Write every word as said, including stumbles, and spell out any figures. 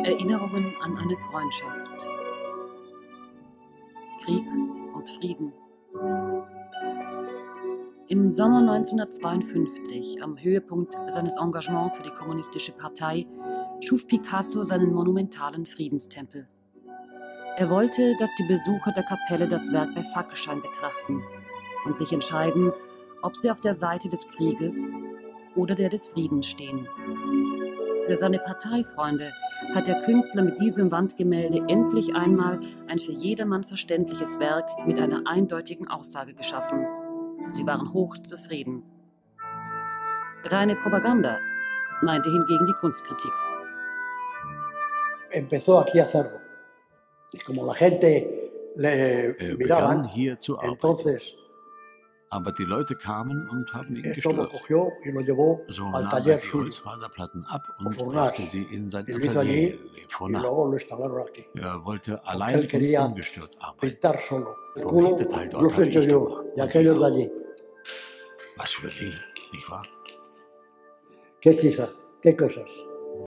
Erinnerungen an eine Freundschaft. Krieg und Frieden. Im Sommer neunzehnhundertzweiundfünfzig, am Höhepunkt seines Engagements für die Kommunistische Partei, schuf Picasso seinen monumentalen Friedenstempel. Er wollte, dass die Besucher der Kapelle das Werk bei Fackelschein betrachten und sich entscheiden, ob sie auf der Seite des Krieges oder der des Friedens stehen. Für seine Parteifreunde hat der Künstler mit diesem Wandgemälde endlich einmal ein für jedermann verständliches Werk mit einer eindeutigen Aussage geschaffen. Sie waren hochzufrieden. Reine Propaganda, meinte hingegen die Kunstkritik. Empezó aquí a hacerlo. Y como la gente le Er miraba, begann hier zu arbeiten. entonces Aber die Leute kamen und haben ihn esto lo gestört. cogió y lo llevó So al nahm er taller die suyo, Holzfaserplatten ab und Fornage. brachte sie in sein y lo hizo Atelier, allí Le y Fornat. luego lo instalaron aquí. Er wollte Porque allein él und quería ungestört arbeiten. pintar solo. El Vom culo Hinterteil dort los he hatte hecho ich yo gemacht. y Und aquellos ich de auch. allí. Was für Dinge, nicht wahr? ¿Qué cosas? ¿Qué cosas?